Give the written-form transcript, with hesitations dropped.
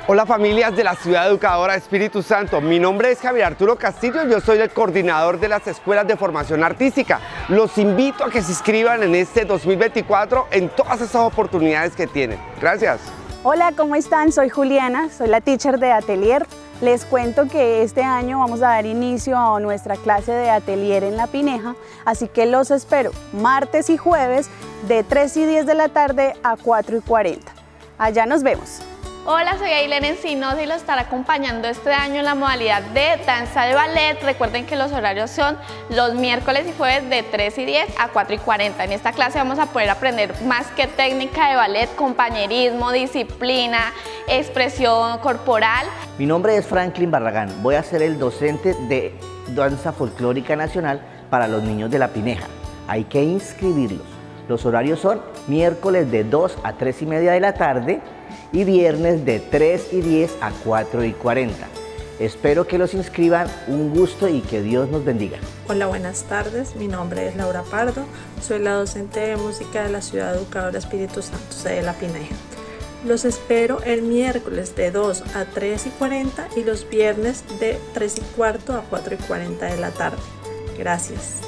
Hola familias de la Ciudad Educadora Espíritu Santo, mi nombre es Javier Arturo Castillo, yo soy el coordinador de las escuelas de formación artística. Los invito a que se inscriban en este 2024 en todas esas oportunidades que tienen. Gracias. Hola, ¿cómo están? Soy Juliana, soy la teacher de Atelier. Les cuento que este año vamos a dar inicio a nuestra clase de Atelier en La Pineja, así que los espero martes y jueves de 3:10 de la tarde a 4:40. Allá nos vemos. Hola, soy Ailén Encinosa y los estaré acompañando este año en la modalidad de danza de ballet. Recuerden que los horarios son los miércoles y jueves de 3:10 a 4:40. En esta clase vamos a poder aprender más que técnica de ballet, compañerismo, disciplina, expresión corporal. Mi nombre es Franklin Barragán, voy a ser el docente de danza folclórica nacional para los niños de La Pineja. Hay que inscribirlos. Los horarios son miércoles de 2 a 3:30 de la tarde y viernes de 3:10 a 4:40. Espero que los inscriban, un gusto y que Dios nos bendiga. Hola, buenas tardes, mi nombre es Laura Pardo, soy la docente de música de la Ciudad Educadora Espíritu Santo, sede de La Pineja. Los espero el miércoles de 2 a 3:40 y los viernes de 3:15 a 4:40 de la tarde. Gracias.